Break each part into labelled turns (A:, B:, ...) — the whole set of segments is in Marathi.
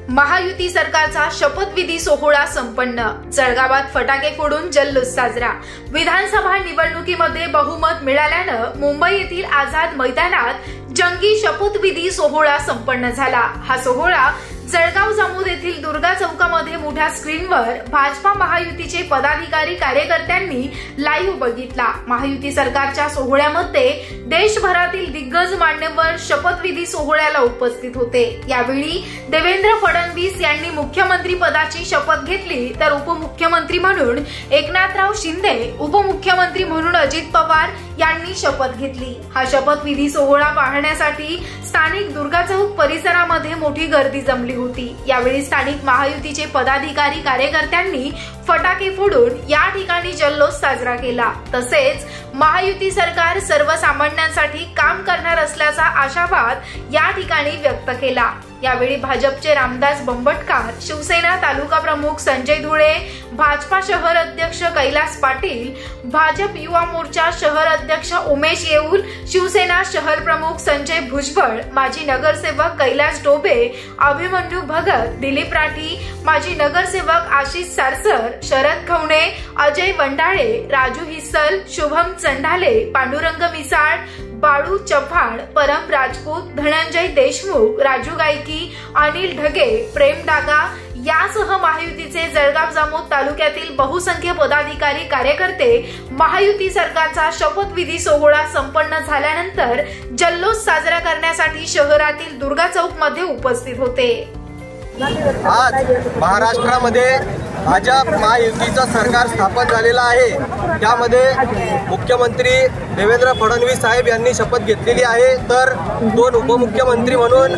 A: महायुती सरकारचा शपथविधी सोहळा संपन्न। जळगावात फटाके फोडून जल्लोष साजरा। विधानसभा निवडणुकीमध्ये बहुमत मिळाल्यानं मुंबई येथील आझाद मैदानात जंगी शपथविधी सोहळा संपन्न झाला। हा सोहळा जळगाव जामोद येथील दुर्गा चौकामध्ये मोठ्या स्क्रीनवर भाजपा महायुतीचे पदाधिकारी कार्यकर्त्यांनी लाईव्ह बघितला। महायुती सरकारच्या सोहळ्यामध्ये देशभरातील दिग्गज मान्यवर शपथविधी सोहळ्याला उपस्थित होते। यावेळी देवेंद्र फडणवीस यांनी मुख्यमंत्री पदाची शपथ घेतली, तर उपमुख्यमंत्री म्हणून एकनाथराव शिंदे, उपमुख्यमंत्री म्हणून अजित पवार यांनी शपथ घेतली। हा शपथविधी सोहळा पाहण्यासाठी स्थानिक दुर्गा चौक परिसरामध्ये मोठी गर्दी जमली होती। यावेळी स्थानिक महायुतीचे पदाधिकारी कार्यकर्त्यांनी फटाके फोडून या ठिकाणी जल्लोष साजरा केला। तसेच महायुती सरकार सर्वसामान्यांसाठी काम करणार असल्याचा आशावाद या ठिकाणी व्यक्त केला। यावेळी भाजपचे रामदास बंबटकर, शिवसेना तालुका प्रमुख संजय धुळे, भाजपा शहर अध्यक्ष कैलास पाटील, भाजप युवा मोर्चा शहर अध्यक्ष उमेश येऊल, शिवसेना शहर प्रमुख संजय भुजबळ, माजी नगरसेवक कैलास डोबे, अभिमन्यू भगत, दिलीप राठी, माजी नगरसेवक आशिष सारसर, शरद खवणे, अजय वंडाळे, राजू हिस्सल, शुभम चंडाले, पांडुरंग मिसाळ, बाळू चव्हाण, परम राजपूत, धनंजय देशमुख, राजू गायकी, अनिल ढगे, प्रेम डागा यासह महायुतीचे जळगाव जामोद तालुक्यातील बहुसंख्य पदाधिकारी कार्यकर्ते महायुती सरकारचा शपथविधी सोहळा संपन्न झाल्यानंतर जल्लोष साजरा करण्यासाठी शहरातील दुर्गा चौक मध्ये उपस्थित होते।
B: आज महाराष्ट्रामध्ये भाजप महायुतीचं सरकार स्थापन झालेलं आहे। त्यामध्ये मुख्यमंत्री देवेंद्र फडणवीस साहेब यांनी शपथ घेतलेली आहे, तर दोन उपमुख्यमंत्री म्हणून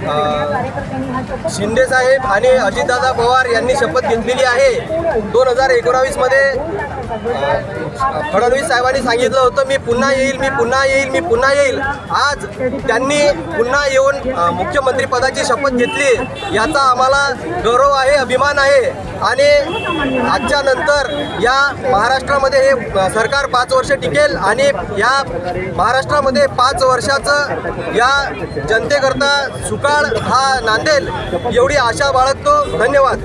B: शिंदे साहेब आणि अजितदादा पवार यांनी शपथ घेतलेली आहे। 2019 मध्ये फडणवीस साहेबांनी सांगितलं होतं मी पुन्हा येईल, मी पुन्हा येईल, मी पुन्हा येईल। आज त्यांनी पुन्हा येऊन मुख्यमंत्री पदाची शपथ घेतली, याचा आम्हाला गौरव आहे, अभिमान आहे। आणि आजच्या नंतर या महाराष्ट्रामध्ये हे सरकार 5 वर्ष टिकेल आणि या महाराष्ट्रामध्ये 5 वर्षाचं या जनतेकरता सुकाळ हा नांदेल एवढी आशा बाळगतो। धन्यवाद।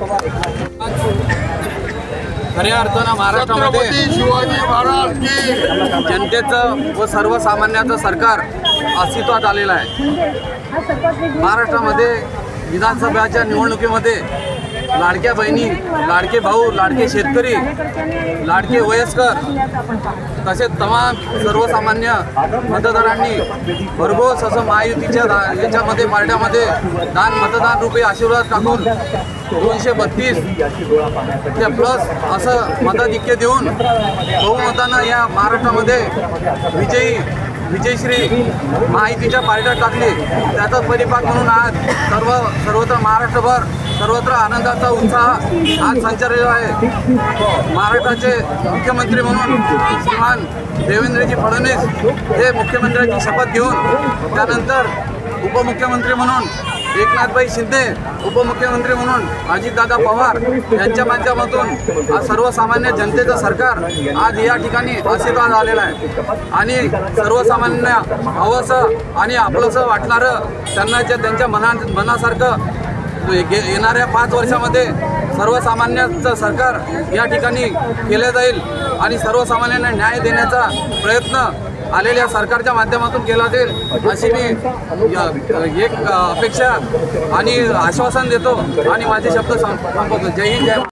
C: खऱ्या अर्थानं महाराष्ट्रामध्ये शिवाजी महाराज की जनतेचं व सर्वसामान्यांचं सरकार अस्तित्वात आलेलं आहे। महाराष्ट्रामध्ये विधानसभेच्या निवडणुकीमध्ये लाडक्या बहिणी, लाडके भाऊ, लाडके शेतकरी, लाडके वयस्कर तसेच तमाम सर्वसामान्य मतदारांनी भरघोस असं महायुतीच्या याच्यामध्ये पार्ट्यामध्ये मतदान रूपी आशीर्वाद टाकून 232 ते प्लस असं मताधिक्य देऊन बहुमतानं या महाराष्ट्रामध्ये विजयश्री महायुतीच्या पार्ट्या टाकली। त्याचा परिपाक म्हणून आज सर्वत्र महाराष्ट्रभर सर्वत्र आनंदाचा उत्साह आज संचारलेला आहे। महाराष्ट्राचे मुख्यमंत्री म्हणून श्रीमान देवेंद्रजी फडणवीस हे मुख्यमंत्र्यांची शपथ घेऊन त्यानंतर उपमुख्यमंत्री म्हणून एकनाथभाई शिंदे, उपमुख्यमंत्री म्हणून अजितदादा पवार यांच्या माध्यमातून आज सर्वसामान्य जनतेचं सरकार आज या ठिकाणी अस्तित्वात आलेलं आहे। आणि सर्वसामान्य हवंसं आणि आपलंसं वाटणारं त्यांच्या मनासारखं येणाऱ्या 5 वर्षामध्ये सर्वसामान्यांचं सरकार या ठिकाणी केलं जाईल आणि सर्वसामान्यांना न्याय देण्याचा प्रयत्न आलेल्या सरकारच्या माध्यमातून केला जाईल अशी मी एक अपेक्षा आणि आश्वासन देतो आणि माझे शब्द संपवतो। जय हिंद, जय